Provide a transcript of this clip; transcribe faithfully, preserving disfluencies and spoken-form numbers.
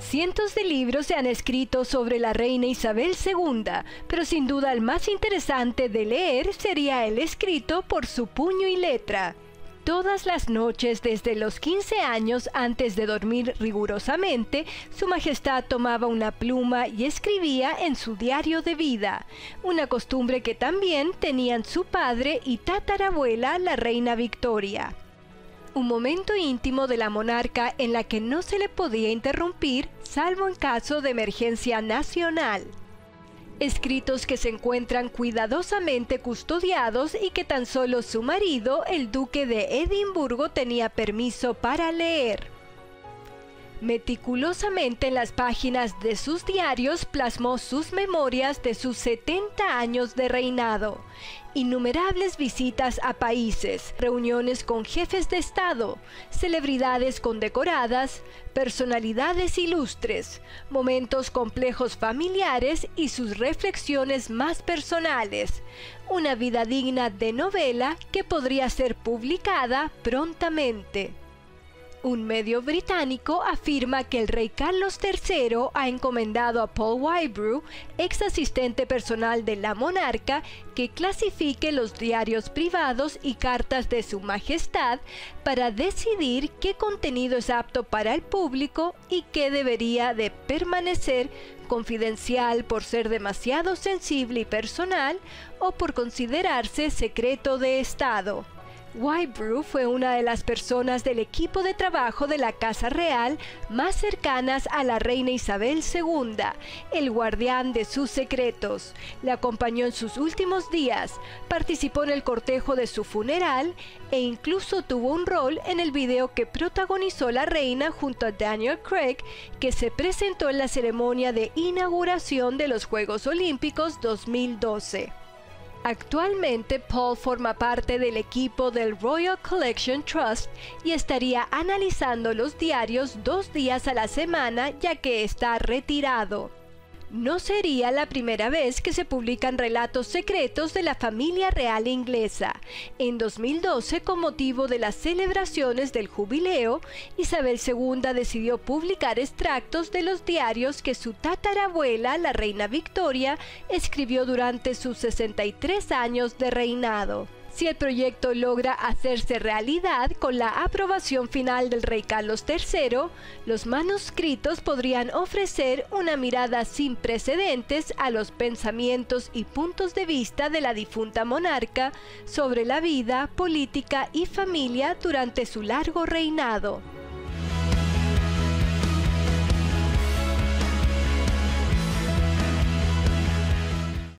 Cientos de libros se han escrito sobre la reina Isabel segunda, pero sin duda el más interesante de leer sería el escrito por su puño y letra. Todas las noches desde los quince años, antes de dormir rigurosamente, Su Majestad tomaba una pluma y escribía en su diario de vida, una costumbre que también tenían su padre y tatarabuela, la reina Victoria. Un momento íntimo de la monarca en la que no se le podía interrumpir, salvo en caso de emergencia nacional. Escritos que se encuentran cuidadosamente custodiados y que tan solo su marido, el duque de Edimburgo, tenía permiso para leer. Meticulosamente en las páginas de sus diarios plasmó sus memorias de sus setenta años de reinado, innumerables visitas a países, reuniones con jefes de Estado, celebridades condecoradas, personalidades ilustres, momentos complejos familiares y sus reflexiones más personales, una vida digna de novela que podría ser publicada prontamente. Un medio británico afirma que el rey Carlos tercero ha encomendado a Paul Whybrew, ex asistente personal de la monarca, que clasifique los diarios privados y cartas de su majestad para decidir qué contenido es apto para el público y qué debería de permanecer confidencial por ser demasiado sensible y personal o por considerarse secreto de Estado. Whybrew fue una de las personas del equipo de trabajo de la Casa Real más cercanas a la reina Isabel segunda, el guardián de sus secretos. Le acompañó en sus últimos días, participó en el cortejo de su funeral e incluso tuvo un rol en el video que protagonizó la reina junto a Daniel Craig, que se presentó en la ceremonia de inauguración de los Juegos Olímpicos dos mil doce. Actualmente, Paul forma parte del equipo del Royal Collection Trust y estaría analizando los diarios dos días a la semana, ya que está retirado. No sería la primera vez que se publican relatos secretos de la familia real inglesa. En dos mil doce, con motivo de las celebraciones del jubileo, Isabel segunda decidió publicar extractos de los diarios que su tatarabuela, la reina Victoria, escribió durante sus sesenta y tres años de reinado. Si el proyecto logra hacerse realidad con la aprobación final del rey Carlos tercero, los manuscritos podrían ofrecer una mirada sin precedentes a los pensamientos y puntos de vista de la difunta monarca sobre la vida, política y familia durante su largo reinado.